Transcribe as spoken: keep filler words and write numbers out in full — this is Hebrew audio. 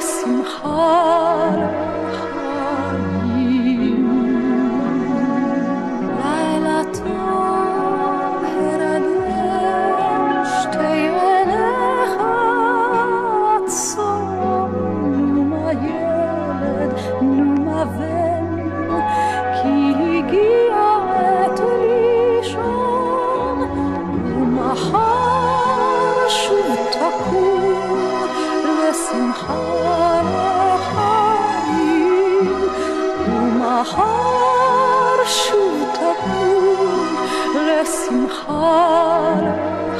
לשמחה לחיים. לילה טוב הרדם שתי עיניך עצום, נו מה ילד, נו מה בן, כי הגיע עת לישון, ומחר שוב תקום לשמחה לחיים. ומחר שוב תקום לשמחה לחיים.